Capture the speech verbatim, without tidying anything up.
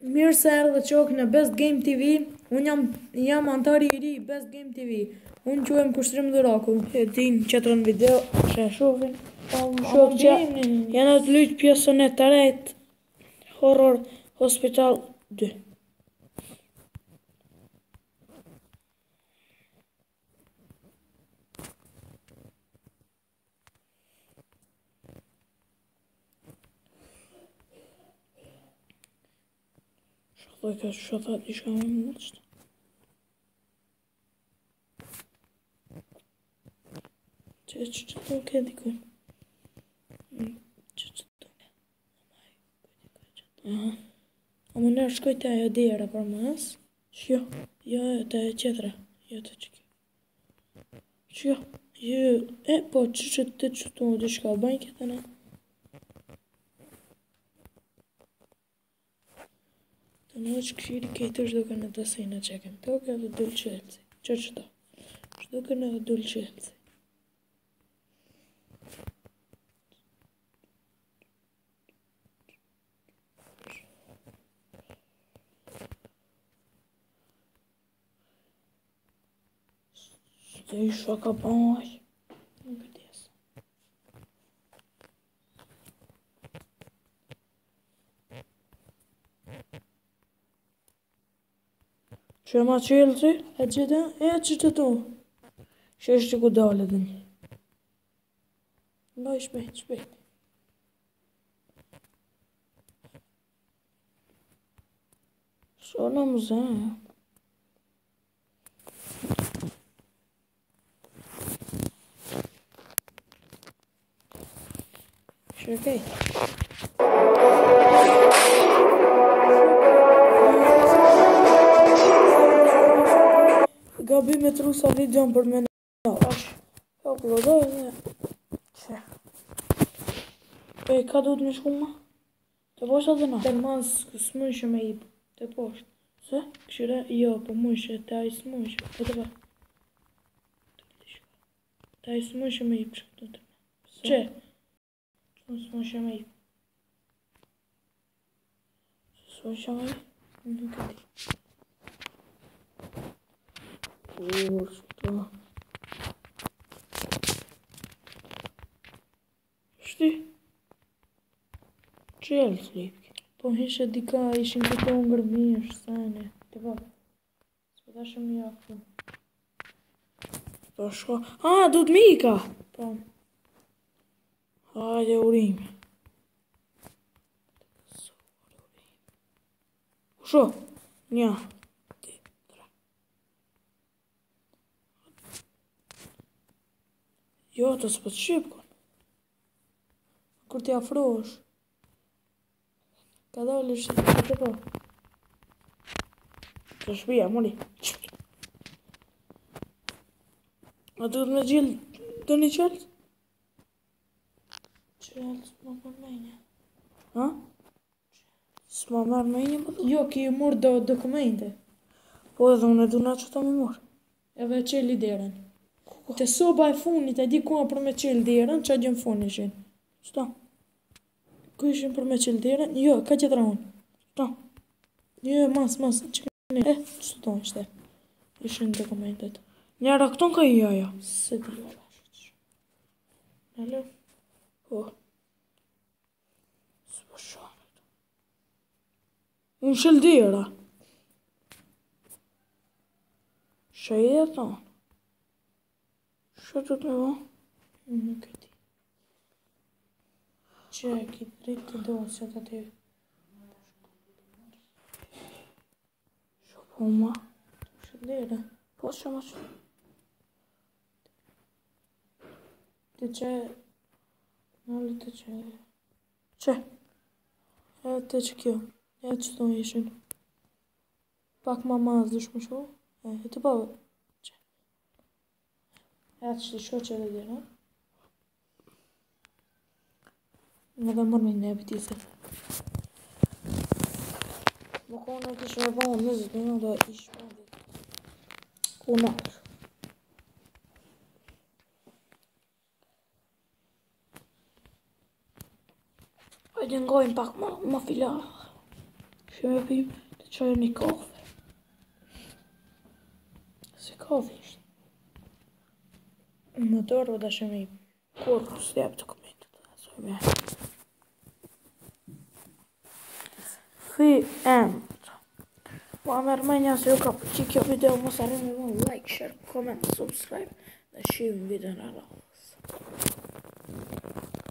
Mirë se erdhe qok në Best Game T V. Unë jam, jam antari i ri i Best Game T V. Unë quhem Kushtrim Duraku. E din që të në video që e shofin. Shok që janë të lujtë pjesën e të rejt Horror Hospital dy. Shokë ka shotat i shka me më nështë. Që që që të ke dikun? Që që të ke? Aha. A më nërë shkoj të ajo dira për mas? Që jo? Jo, të e qetra. Jo të që ke. Që jo? Jo, e po që që të që të më dy shka bajnë këtë në? Të në që këshiri kejtë është duke në të sejnë që kem toke dhe dullë qelëci. Që që to? Që duke në dhe dullë qelëci. Së i shaka bëj. Nuk e desë. Që e ma qelë që? E që të? E që të tu? Që është që ku dalë dhe një? Nga i shpejt, shpejt. Së në mëze, e? Shërkej. Gabi me trusa videon për me në ash. Jo, plodoj dhe... Që? E, ka duhet me shku ma? Të poshtë atë na? Të mas s'mëshë me i të poshtë. Se? Këshire, jo, po mëshë, të ajë s'mëshë. E të pa. Të ajë s'mëshë me i kështë të të me. Që? S'mëshë me i. S'mëshë me i? Nuk e di. Ushtë. Shti? Qelë slipke. Po hishe dika ishin këto ngërmirë, sene. Të pa. S'po ta shumë jakë. Po shko. A, du të mika! Po. Hajde urime. Usho? Nja. Jo, të s'po të shqipkon. Kur t'i afrosh. Ka dalë shqipë të po. Të shpia, mori. A du të me gjilë të një qëllë? Qëllë s'ma përmenja. Ha? S'ma mërë me një më du? Jo, ki murë do dokumente. Po edhe unë e du nga që ta me mërë. Eve qëllë i deren. Të soba e funit, e di ku për me qëllë deren, që a gjën fun ishin. Sta? Ku ishin për me qëllë deren? Jo, ka që tra unë. Sta? Jo, mas, mas, që këne. E, që të tonë ishte. Ishin dokumentet. Njëra këton ka i aja. Se di o lashtë. Alo? Po. S'po shanët. Unë shëllë dira. Shë i e thonë. Shë të të me vo? Nuk e di. Që e ki dritë të do, që të të... Shë po ma? Shëllire. Po që ma që? Të që... Nëllë të që... Që? E të që kjo. E që të ishin. Pak ma mazë dush më shu. E, e të bëve. Që? E atë që të shu që dhe dhe, no? Në dhe mërë me në ebit i se. Më kone të shë me bëmë mëzit, në dhe ishë më dhe. Ku në është? Hajde ngojmë pak ma, ma filarë. köpim, då kör ni kaffe. Se kaffe. Motorul даже mi korpus jääb dokumentit. Fi end. Vaan meidän joka chikia video musta rinne like, share, comment, subscribe. Da shim videon alla.